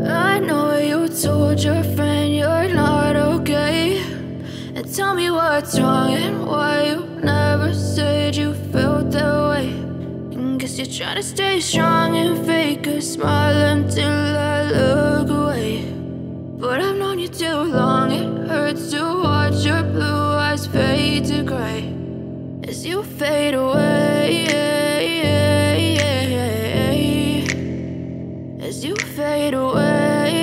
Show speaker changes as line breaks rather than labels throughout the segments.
I know you told your friend you're not okay, and tell me what's wrong and why you never said you felt that way. And guess you're trying to stay strong and fake a smile until I look away. But I've known you too long, it hurts to watch your blue eyes fade to gray as you fade away, as you fade away.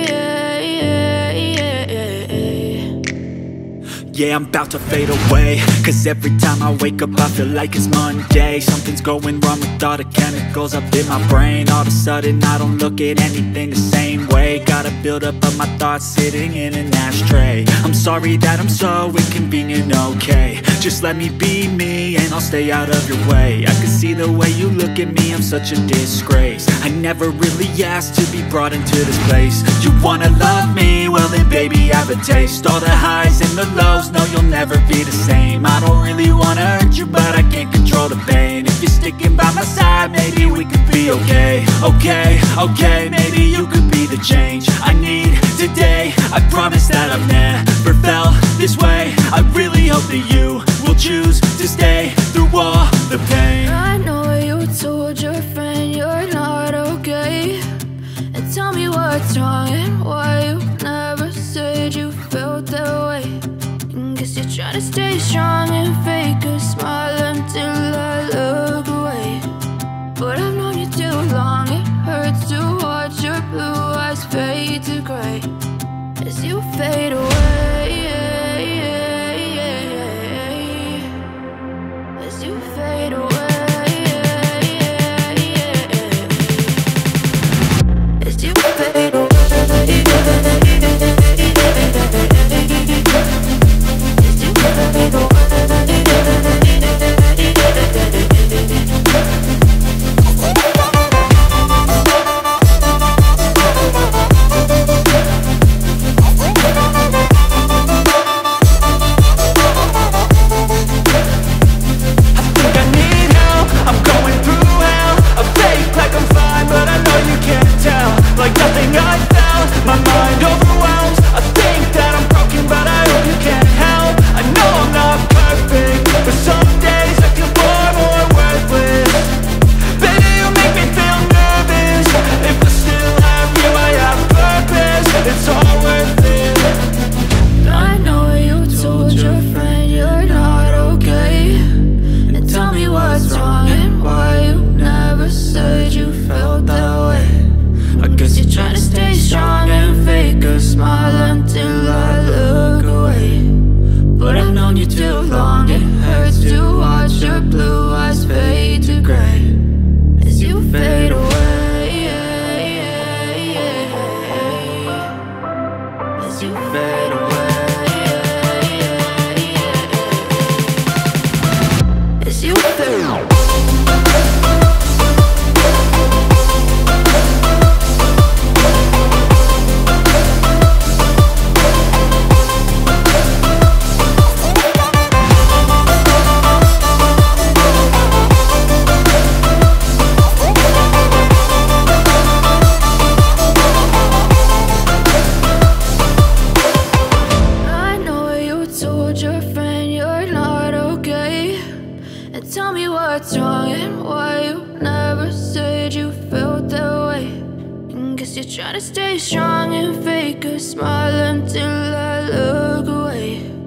Yeah, I'm about to fade away, cause every time I wake up I feel like it's Monday. Something's going wrong with all the chemicals up in my brain. All of a sudden I don't look at anything the same way. Got a buildup of my thoughts sitting in an ashtray. I'm sorry that I'm so inconvenient, okay. Just let me be me and I'll stay out of your way. I can see the way you look at me, I'm such a disgrace. I never really asked to be brought into this place. You wanna love me? Well then baby, have a taste. All the highs and the lows, no, you'll never be the same. I don't really wanna hurt you, but I can't control the pain. If you're sticking by my side, maybe we could be okay. Okay, maybe you could be the change I need today. I promise that I've never felt this way. I really hope that you will choose to stay through all the pain.
I know you told your friend you're not okay, and tell me what's wrong and why you never said you felt that way. Guess you're trying to stay strong and fake a smile until I look away. But I've known you too long, it hurts to watch your blue eyes fade to gray as you fade away, as you fade away, as you fade away. Tell me what's wrong and why you never said you felt that way. And guess you're trying to stay strong and fake a smile until I look away.